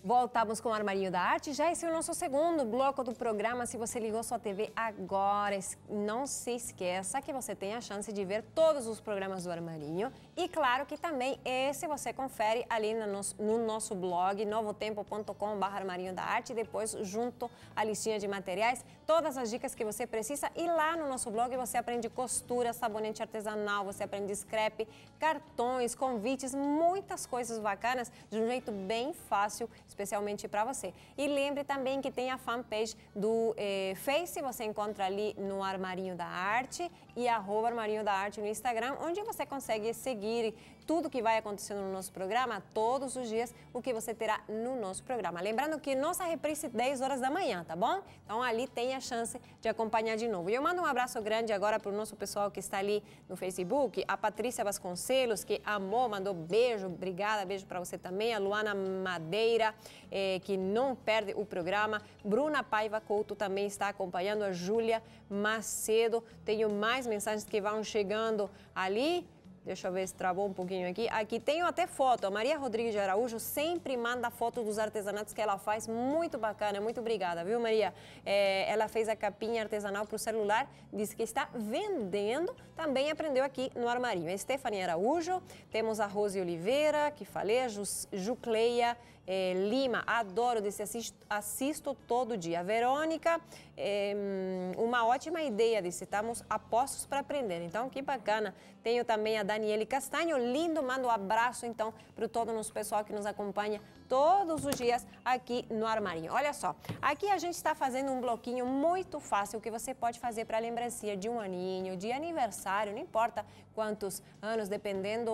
Voltamos com o Armarinho da Arte. Já esse é o nosso segundo bloco do programa. Se você ligou sua TV agora, não se esqueça que você tem a chance de ver todos os programas do Armarinho. E claro que também esse você confere ali no nosso blog, novotempo.com/Armarinho da Arte. E depois, junto à listinha de materiais, todas as dicas que você precisa. E lá no nosso blog você aprende costura, sabonete artesanal, você aprende scrap, cartões, convites, muitas coisas bacanas de um jeito bem fácil, especialmente para você. E lembre também que tem a fanpage do Face, você encontra ali no Armarinho da Arte e @Armarinho da Arte no Instagram, onde você consegue seguir tudo que vai acontecendo no nosso programa, todos os dias, o que você terá no nosso programa. Lembrando que nossa reprise 10 horas da manhã, tá bom? Então ali tem a chance de acompanhar de novo. E eu mando um abraço grande agora para o nosso pessoal que está ali no Facebook, a Patrícia Vasconcelos, que amou, mandou beijo, obrigada, beijo para você também, a Luana Madeira, que não perde o programa, Bruna Paiva Couto também está acompanhando, a Júlia Macedo, tenho mais mensagens que vão chegando ali. Deixa eu ver se travou um pouquinho aqui. Aqui tenho até foto. A Maria Rodrigues de Araújo sempre manda foto dos artesanatos que ela faz. Muito bacana. Muito obrigada, viu, Maria? Ela fez a capinha artesanal para o celular. Disse que está vendendo. Também aprendeu aqui no Armarinho. A Stephanie Araújo. Temos a Rose Oliveira, que falei. A Jucleia Lima. Adoro. Disse, assisto todo dia. A Verônica, uma ótima ideia. Disse, estamos apostos para aprender. Então, que bacana. Tenho também a Daniele Castanho, lindo, mando um abraço então para todo o nosso pessoal que nos acompanha todos os dias aqui no Armarinho. Olha só, aqui a gente está fazendo um bloquinho muito fácil que você pode fazer para lembrancinha de um aninho, de aniversário, não importa quantos anos, dependendo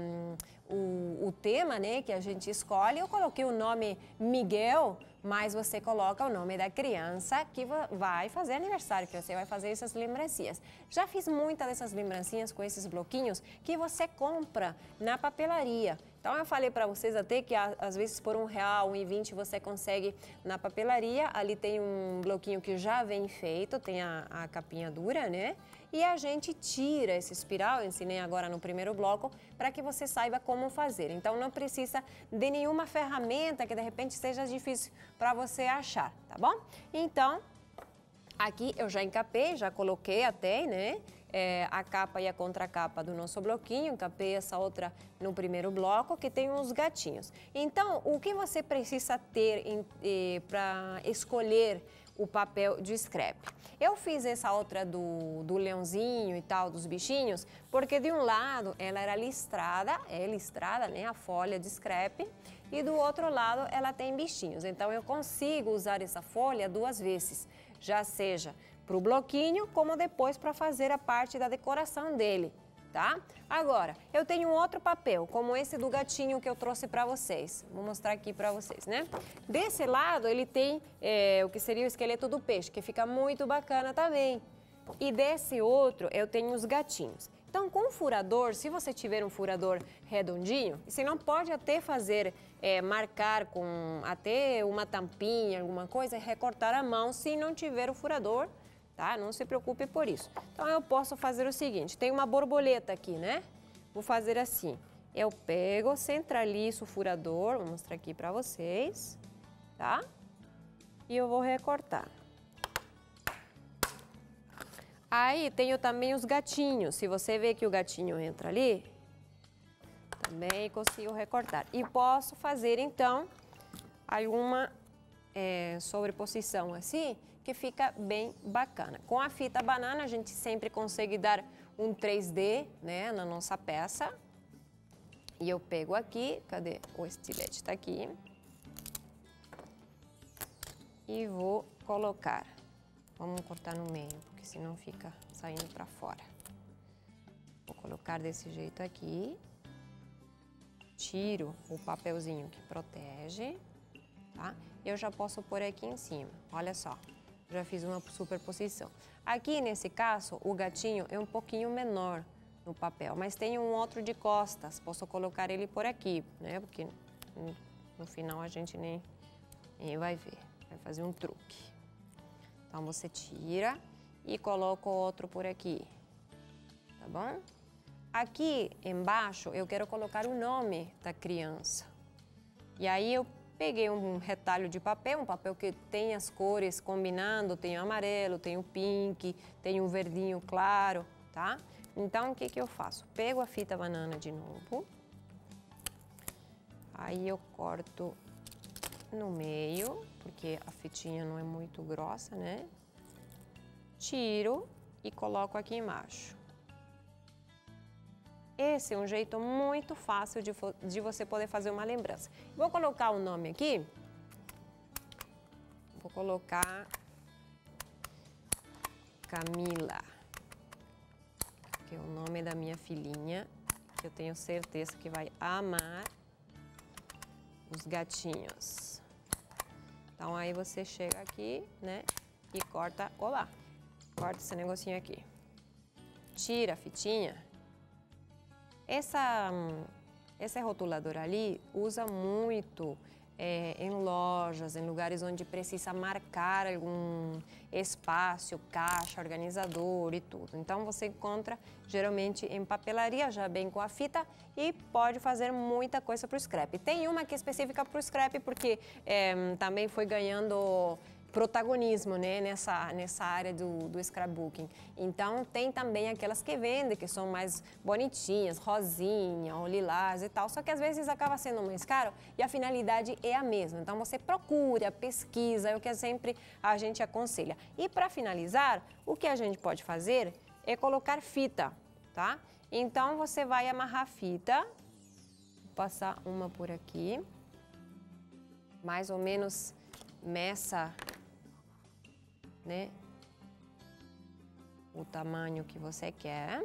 o tema, né, que a gente escolhe. Eu coloquei o nome Miguel, mas você coloca o nome da criança que vai fazer aniversário, que você vai fazer essas lembrancinhas. Já fiz muitas dessas lembrancinhas com esses bloquinhos que você compra na papelaria. Então eu falei para vocês até que às vezes por R$1, R$1,20 você consegue na papelaria. Ali tem um bloquinho que já vem feito, tem a capinha dura, né? E a gente tira esse espiral, eu ensinei agora no primeiro bloco, para que você saiba como fazer. Então não precisa de nenhuma ferramenta que de repente seja difícil para você achar, tá bom? Então, aqui eu já encapei, já coloquei até, né? A capa e a contracapa do nosso bloquinho, encapei essa outra no primeiro bloco, que tem uns gatinhos. Então, o que você precisa ter para escolher o papel de scrap? Eu fiz essa outra do leãozinho e tal, dos bichinhos, porque de um lado ela era listrada, né, a folha de scrap, e do outro lado ela tem bichinhos. Então eu consigo usar essa folha duas vezes, já seja para o bloquinho, como depois para fazer a parte da decoração dele, tá? Agora, eu tenho um outro papel, como esse do gatinho que eu trouxe para vocês. Vou mostrar aqui para vocês, né? Desse lado, ele tem o que seria o esqueleto do peixe, que fica muito bacana também. E desse outro, eu tenho os gatinhos. Então, com o furador, se você tiver um furador redondinho, você não pode até fazer, marcar com até uma tampinha, alguma coisa, recortar a mão se não tiver o furador, tá? Não se preocupe por isso. Então, eu posso fazer o seguinte, tem uma borboleta aqui, né? Vou fazer assim, eu pego, centralizo o furador, vou mostrar aqui para vocês, tá? E eu vou recortar. Aí, tenho também os gatinhos. Se você vê que o gatinho entra ali, também consigo recortar. E posso fazer, então, alguma sobreposição assim, que fica bem bacana. Com a fita banana, a gente sempre consegue dar um 3D, né, na nossa peça. E eu pego aqui, cadê? O estilete tá aqui. E vou colocar. Vamos cortar no meio, porque senão fica saindo para fora. Vou colocar desse jeito aqui. Tiro o papelzinho que protege, tá? Eu já posso pôr aqui em cima, olha só. Já fiz uma superposição. Aqui, nesse caso, o gatinho é um pouquinho menor no papel, mas tem um outro de costas. Posso colocar ele por aqui, né? Porque no final a gente nem vai ver. Vai fazer um truque. Então, você tira e coloca o outro por aqui, tá bom? Aqui embaixo eu quero colocar o nome da criança. E aí eu Peguei um retalho de papel, um papel que tem as cores combinando, tem o amarelo, tem o pink, tem o verdinho claro, tá? Então, o que que eu faço? Pego a fita banana de novo, aí eu corto no meio, porque a fitinha não é muito grossa, né? Tiro e coloco aqui embaixo. Esse é um jeito muito fácil de você poder fazer uma lembrança. Vou colocar o nome aqui. Vou colocar Camila, que é o nome da minha filhinha, que eu tenho certeza que vai amar os gatinhos. Então, aí você chega aqui, né, e corta, olá, corta esse negocinho aqui. Tira a fitinha. Esse rotulador ali usa muito em lojas, em lugares onde precisa marcar algum espaço, caixa, organizador e tudo. Então, você encontra geralmente em papelaria, já bem com a fita, e pode fazer muita coisa para o scrap. Tem uma que é específica para o scrap, porque também foi ganhando protagonismo, né, nessa área do scrapbooking. Então, tem também aquelas que vendem, que são mais bonitinhas, rosinha ou lilás e tal, só que às vezes acaba sendo mais caro e a finalidade é a mesma. Então, você procura, pesquisa, é o que sempre a gente aconselha. E para finalizar, o que a gente pode fazer é colocar fita, tá? Então, você vai amarrar a fita, vou passar uma por aqui, mais ou menos meça, né, o tamanho que você quer.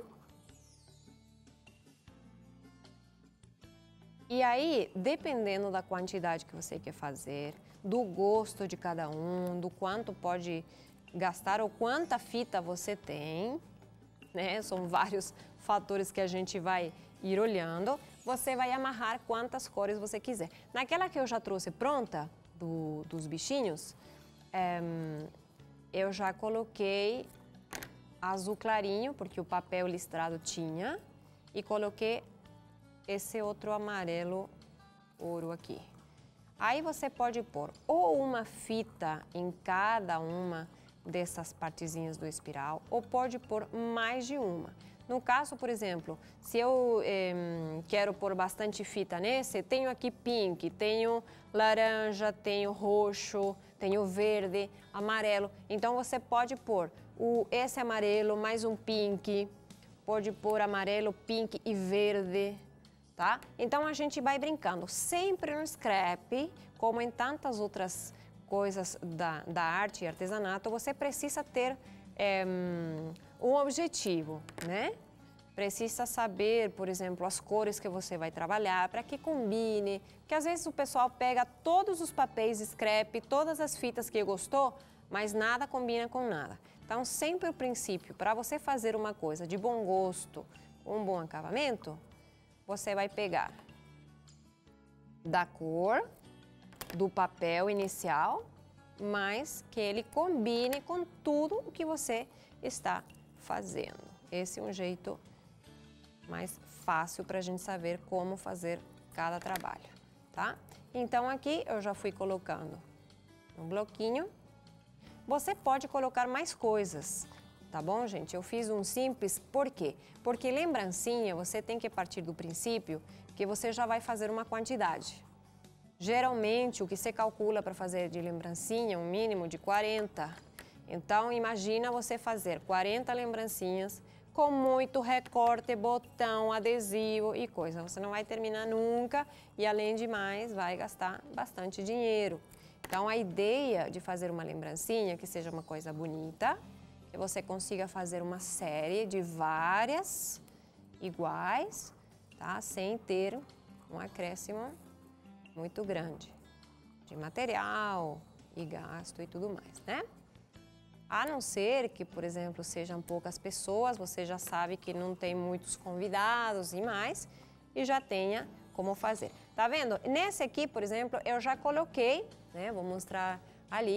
E aí, dependendo da quantidade que você quer fazer, do gosto de cada um, do quanto pode gastar ou quanta fita você tem, né? São vários fatores que a gente vai ir olhando. Você vai amarrar quantas cores você quiser. Naquela que eu já trouxe pronta, dos bichinhos, eu já coloquei azul clarinho, porque o papel listrado tinha, e coloquei esse outro amarelo ouro aqui. Aí você pode pôr ou uma fita em cada uma dessas partezinhas do espiral, ou pode pôr mais de uma. No caso, por exemplo, se eu quero pôr bastante fita nesse, tenho aqui pink, tenho laranja, tenho roxo, tenho verde, amarelo. Então, você pode pôr esse amarelo mais um pink, pode pôr amarelo, pink e verde, tá? Então, a gente vai brincando. Sempre no scrap, como em tantas outras coisas da arte e artesanato, você precisa ter um objetivo, né? Precisa saber, por exemplo, as cores que você vai trabalhar, para que combine, porque às vezes o pessoal pega todos os papéis scrap, todas as fitas que gostou, mas nada combina com nada. Então, sempre o princípio, para você fazer uma coisa de bom gosto, um bom acabamento, você vai pegar da cor do papel inicial, mas que ele combine com tudo o que você está fazendo. Esse é um jeito mais fácil para a gente saber como fazer cada trabalho, tá? Então, aqui eu já fui colocando um bloquinho. Você pode colocar mais coisas, tá bom, gente? Eu fiz um simples, por quê? Porque lembrancinha, você tem que partir do princípio que você já vai fazer uma quantidade. Geralmente, o que você calcula para fazer de lembrancinha, um mínimo de 40. Então, imagina você fazer 40 lembrancinhas com muito recorte, botão, adesivo e coisa. Você não vai terminar nunca e, além de mais, vai gastar bastante dinheiro. Então, a ideia de fazer uma lembrancinha que seja uma coisa bonita, que você consiga fazer uma série de várias iguais, tá? Sem ter um acréscimo muito grande de material e gasto e tudo mais, né? A não ser que, por exemplo, sejam poucas pessoas, você já sabe que não tem muitos convidados e mais, e já tenha como fazer. Tá vendo? Nesse aqui, por exemplo, eu já coloquei, né? Vou mostrar ali,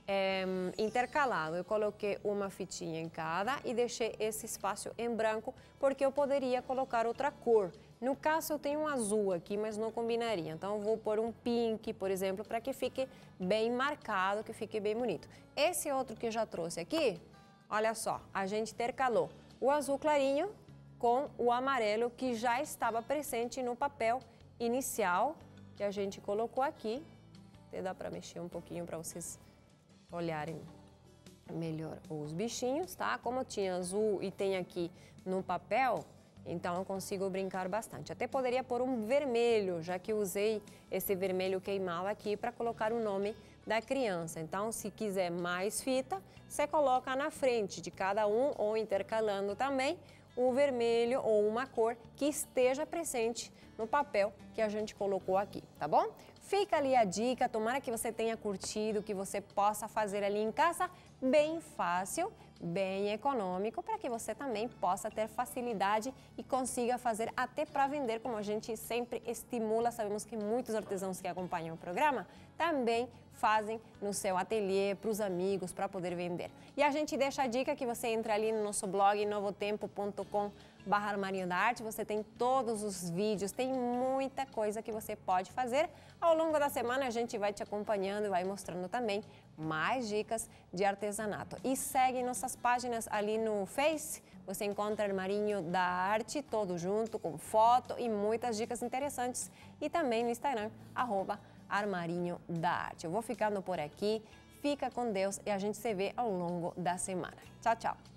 intercalado. Eu coloquei uma fitinha em cada e deixei esse espaço em branco, porque eu poderia colocar outra cor. No caso, eu tenho um azul aqui, mas não combinaria. Então, eu vou pôr um pink, por exemplo, para que fique bem marcado, que fique bem bonito. Esse outro que eu já trouxe aqui, olha só, a gente intercalou o azul clarinho com o amarelo que já estava presente no papel inicial que a gente colocou aqui. Até dá para mexer um pouquinho para vocês olharem melhor os bichinhos, tá? Como tinha azul e tem aqui no papel, então eu consigo brincar bastante. Até poderia pôr um vermelho, já que eu usei esse vermelho queimado aqui para colocar o nome da criança. Então, se quiser mais fita, você coloca na frente de cada um ou intercalando também o vermelho ou uma cor que esteja presente no papel que a gente colocou aqui, tá bom? Fica ali a dica, tomara que você tenha curtido, que você possa fazer ali em casa bem fácil, bem econômico, para que você também possa ter facilidade e consiga fazer até para vender, como a gente sempre estimula. Sabemos que muitos artesãos que acompanham o programa também fazem no seu ateliê, para os amigos, para poder vender. E a gente deixa a dica que você entra ali no nosso blog novotempo.com/Armarinho da Arte, você tem todos os vídeos, tem muita coisa que você pode fazer. Ao longo da semana a gente vai te acompanhando e vai mostrando também mais dicas de artesanato. E segue nossas páginas ali no Face, você encontra Armarinho da Arte, todo junto, com foto e muitas dicas interessantes. E também no Instagram, @Armarinho da Arte. Eu vou ficando por aqui, fica com Deus e a gente se vê ao longo da semana. Tchau, tchau!